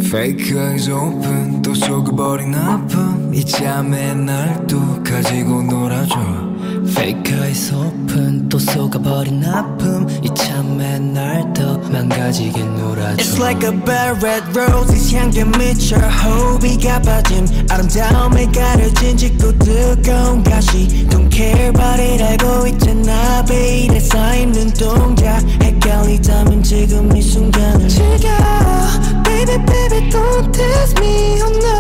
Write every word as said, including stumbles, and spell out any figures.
Fake eyes open 또 속아버린 아픔 이참에 날 또 가지고 놀아줘 Fake eyes open 또 속아버린 아픔 이참에 날 더 망가지게 놀아줘 It's like a bad red roses 향기 미쳐 호비가 빠짐 아름다움에 가려진 짙고 뜨거운 가시 Don't care about it 알고 있잖아 베일에 쌓인 눈동자 헷갈리다면 지금 이 순간을 즐겨 Baby baby don't test me oh no